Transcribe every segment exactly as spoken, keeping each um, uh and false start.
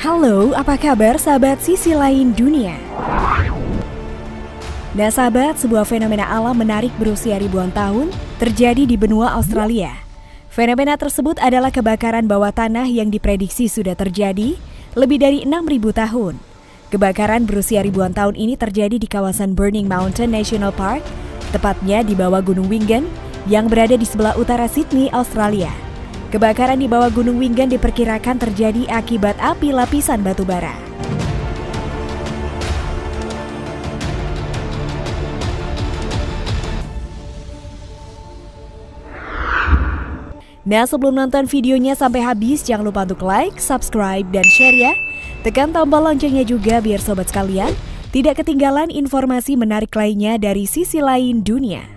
Halo, apa kabar sahabat sisi lain dunia? Nah sahabat, sebuah fenomena alam menarik berusia ribuan tahun terjadi di benua Australia. Fenomena tersebut adalah kebakaran bawah tanah yang diprediksi sudah terjadi lebih dari enam ribu tahun. Kebakaran berusia ribuan tahun ini terjadi di kawasan Burning Mountain National Park, tepatnya di bawah Gunung Wingen yang berada di sebelah utara Sydney, Australia. Kebakaran di bawah Gunung Wingen diperkirakan terjadi akibat api lapisan batu bara. Nah, sebelum nonton videonya sampai habis, jangan lupa untuk like, subscribe, dan share ya. Tekan tombol loncengnya juga biar sobat sekalian tidak ketinggalan informasi menarik lainnya dari sisi lain dunia.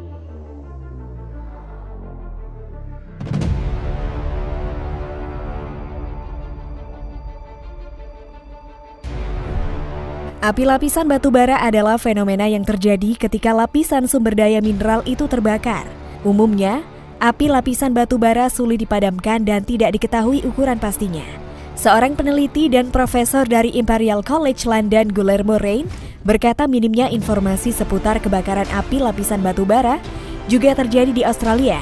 Api lapisan batu bara adalah fenomena yang terjadi ketika lapisan sumber daya mineral itu terbakar. Umumnya, api lapisan batu bara sulit dipadamkan dan tidak diketahui ukuran pastinya. Seorang peneliti dan profesor dari Imperial College London, Guillermo Rain, berkata minimnya informasi seputar kebakaran api lapisan batu bara juga terjadi di Australia.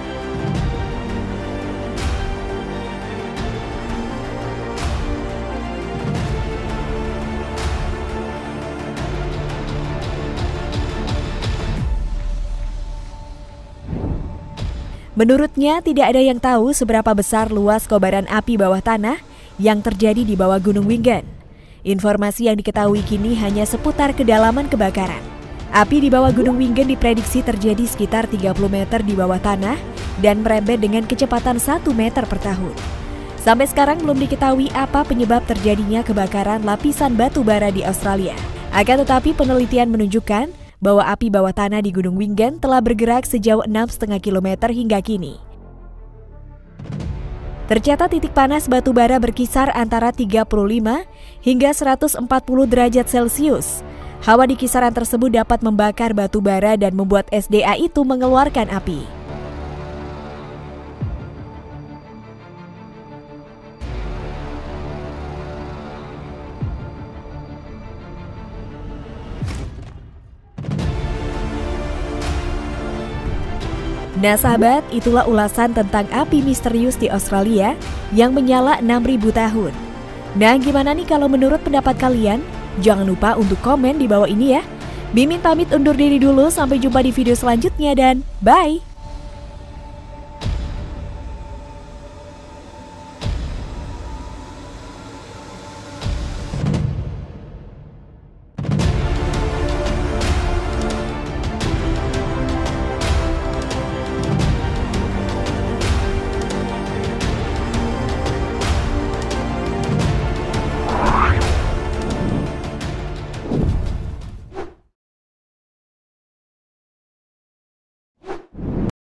Menurutnya, tidak ada yang tahu seberapa besar luas kobaran api bawah tanah yang terjadi di bawah Gunung Wingen. Informasi yang diketahui kini hanya seputar kedalaman kebakaran. Api di bawah Gunung Wingen diprediksi terjadi sekitar tiga puluh meter di bawah tanah dan merembet dengan kecepatan satu meter per tahun. Sampai sekarang belum diketahui apa penyebab terjadinya kebakaran lapisan batu bara di Australia. Akan tetapi penelitian menunjukkan bahwa api bawah tanah di Gunung Wingen telah bergerak sejauh enam koma lima kilometer hingga kini. Tercatat titik panas batu bara berkisar antara tiga puluh lima hingga seratus empat puluh derajat Celcius. Hawa di kisaran tersebut dapat membakar batu bara dan membuat es de a itu mengeluarkan api. Nah sahabat, itulah ulasan tentang api misterius di Australia yang menyala enam ribu tahun. Nah gimana nih kalau menurut pendapat kalian? Jangan lupa untuk komen di bawah ini ya. Mimin pamit undur diri dulu, sampai jumpa di video selanjutnya dan bye!